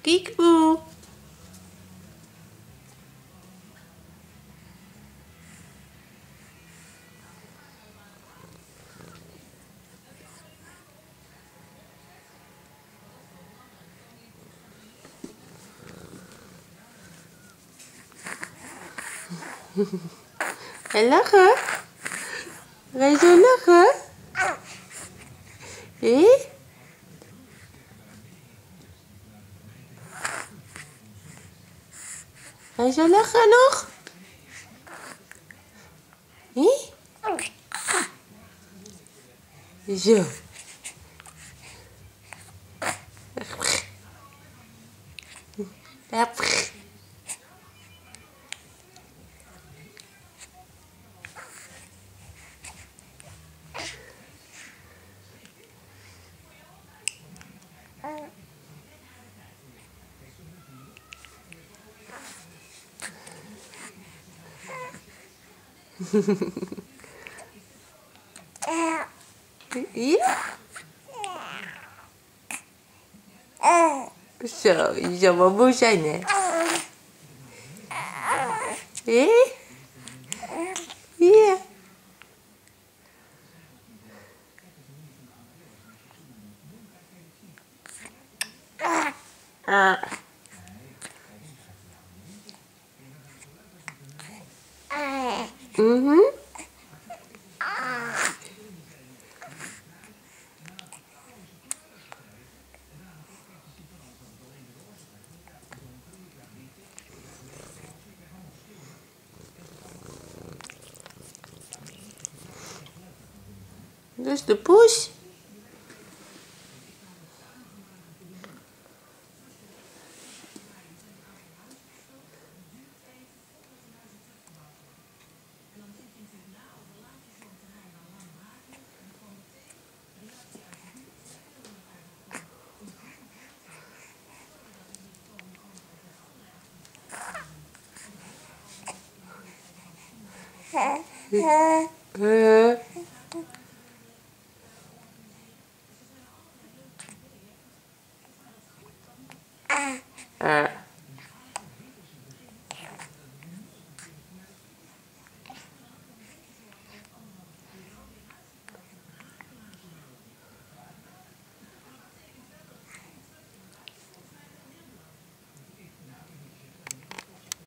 Kiekeboe. En lachen? Ga je zo lachen? Hé? Ga je zo lachen nog? Hé? Zo. Ja. Ja? Zo, je zou wel moe zijn, hè? Hé? Ja. Mhm. Dat is de poes.